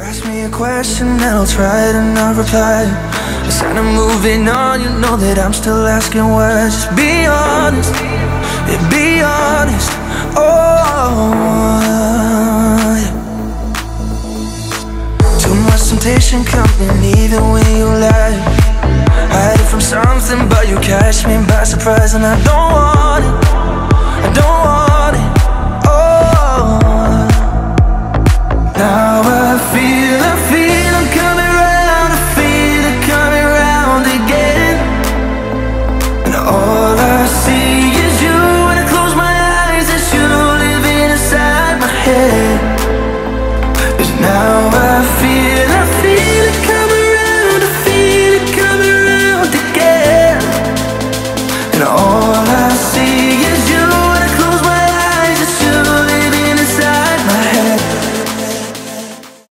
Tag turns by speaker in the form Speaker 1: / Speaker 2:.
Speaker 1: Ask me a question and I'll try to not reply. Instead of moving on, you know that I'm still asking why. Just be honest, yeah, be honest. Oh, yeah. Too much temptation coming even when you lie. Hiding from something but you catch me by surprise. And I don't want it, I don't want it. Oh, now I feel